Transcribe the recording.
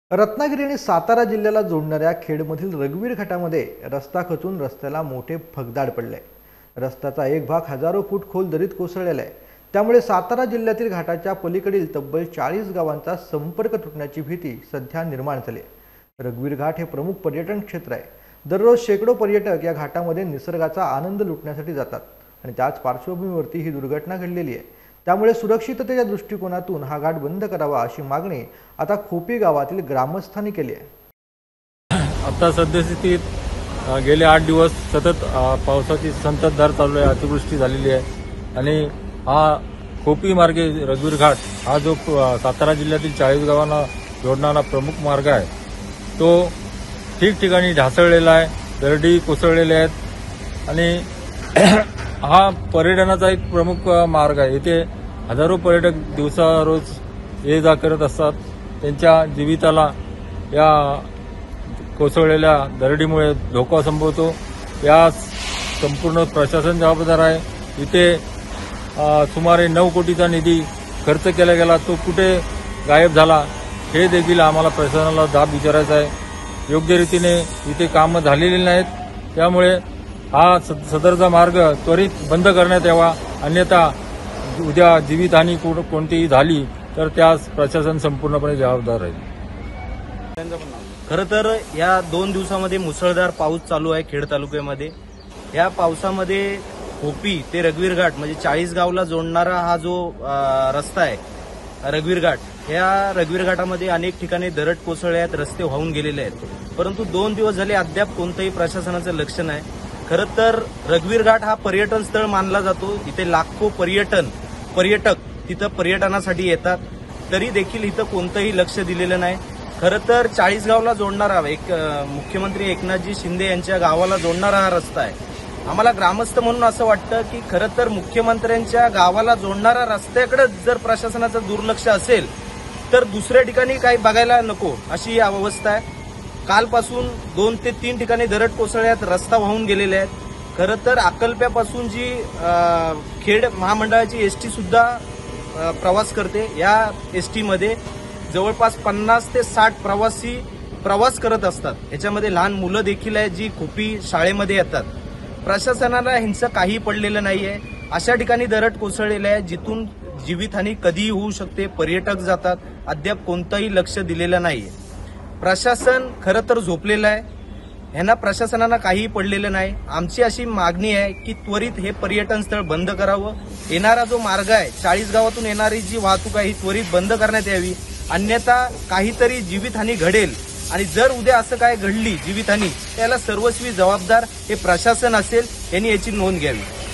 रत्नागिरी आणि सातारा जिल्ह्याला जोडणाऱ्या खेडमधील रघुवीर घाटामध्ये रस्ता खचून रस्त्याला मोठे भगदाड पडले। रस्त्याचा एक भाग हजारो फूट खोल दरीत कोसळलेला आहे। त्यामुळे सातारा जिल्ह्यातील घाटाच्या पलीकडील तब्बल 40 गावांचा संपर्क तुटण्याची भीती सध्या निर्माण झाली आहे। रघुवीर घाट हे प्रमुख पर्यटन क्षेत्र आहे। दररोज शेकडो पर्यटक या घाटामध्ये निसर्गाचा आनंद लुटण्यासाठी जातात आणि त्याच पार्श्वभूमीवरती ही दुर्घटना घडलेली आहे। त्यामुळे सुरक्षिततेच्या दृष्टिकोनातून हा घाट बंद करावा अशी मागणी आता खोपी गावातील ग्रामस्थांनी केली आहे। आता सद्यस्थितीत गेले 8 दिवस सतत पावसाची संततधार चालू आहे, अतिवृष्टी झालेली आहे आणि हा खोपी मार्गे रघुवीर घाट हा जो सातारा जिल्ह्यातील 40 गावांना जोडणारा प्रमुख मार्ग आहे तो ठिकठिकाणी ढासळलेला आहे, दरडी कोसळलेल्या आहेत आणि हा पर्यटनाचा एक प्रमुख मार्ग आहे। इथे हजारो पर्यटक दिवसा रोज ये जा करत असतात। त्यांच्या जीविताला या कोसळलेल्या दरडीमुळे धोका संभवतो। या संपूर्ण प्रशासन जबाबदार आहे। इथे सुमारे 9 कोटीचा निधी खर्च केला गेला, तो कुठे गायब झाला हे देखील आम्हाला प्रशासनाला जाब विचारायचा आहे। योग्य रीतीने इथे कामं झालेली नाहीत, त्यामुळे हा सदरचा मार्ग त्वरित बंद करण्यात यावा, अन्यथा उद्या जीवितहानी कोणतीही झाली तर त्यास प्रशासन संपूर्णपणे जबाबदार राहील। खरं तर या 2 दिवसामध्ये मुसळधार पाऊस चालू आहे खेड तालुक्यामध्ये। या पावसामध्ये खोपी ते रघुवीर घाट म्हणजे 40 गावला जोडणारा हा जो रस्ता आहे रघुवीर घाट, या रघुवीर घाटामध्ये अनेक ठिकाणी दरड कोसळले आहेत, रस्ते वाहून गेलेले आहेत, परंतु 2 दिवस झाले अद्याप कोणतंही प्रशासनाचं लक्ष नाही। खरं तर रघुवीर घाट हा पर्यटन स्थळ मानला जातो। इथे लाखो पर्यटक तिथं पर्यटनासाठी येतात, तरी देखील इथं कोणतंही लक्ष दिलेलं नाही। खरं तर 40 गावला जोडणारा मुख्यमंत्री एकनाथजी शिंदे यांच्या गावाला जोडणारा हा रस्ता आहे। आम्हाला ग्रामस्थ म्हणून असं वाटतं की खरं तर मुख्यमंत्र्यांच्या गावाला जोडणारा रस्त्याकडे जर प्रशासनाचं दुर्लक्ष असेल तर दुसऱ्या ठिकाणी काही बघायला नको अशी अवस्था आहे। कालपासून 2 ते 3 ठिकाणी दरड कोसळल्यात, रस्ता वाहून गेलेले आहेत। खरं तर अक्कलप्यापासून जी खेड महामंडळाची एसटी सुद्धा प्रवास करते, या एसटीमध्ये जवळपास 50 ते 60 प्रवासी प्रवास करत असतात। याच्यामध्ये लहान मुलं देखील आहेत जी खोपी शाळेमध्ये येतात। प्रशासनाला ह्यांचं काही पडलेलं नाहीये। अशा ठिकाणी दरड कोसळलेल्या आहे जिथून जीवितहानी कधीही होऊ शकते, पर्यटक जातात, अद्याप कोणतंही लक्ष दिलेलं नाहीये। प्रशासन खरं तर झोपलेलं आहे, ह्यांना प्रशासनाला काहीही पडलेलं नाही। आमची अशी मागणी आहे की त्वरित हे पर्यटन स्थळ बंद करावं। येणारा जो मार्ग आहे 40 गावातून येणारी जी वाहतूक आहे ही त्वरित बंद करण्यात यावी, अन्यथा काहीतरी जीवितहानी घडेल आणि जर उद्या असं काय घडली जीवितहानी त्याला सर्वस्वी जबाबदार हे प्रशासन असेल, यांनी याची नोंद घ्यावी।